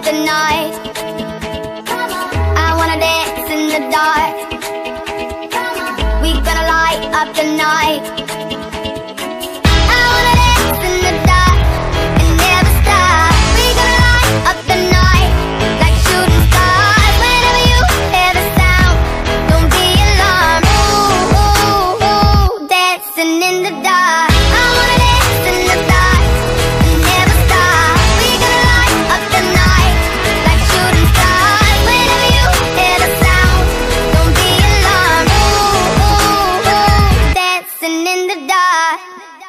the night. I wanna dance in the dark. We gonna light up the night. I wanna dance in the dark and never stop. We gonna light up the night like shooting stars. Whenever you hear the sound, don't be alarmed. Ooh, ooh, ooh, dancing in the dark. I wanna dance in the dark and never stop. We gonna light up the night like shooting stars. Whenever you hear the sound, don't be alarmed. Ooh, ooh, ooh, dancing in the dark.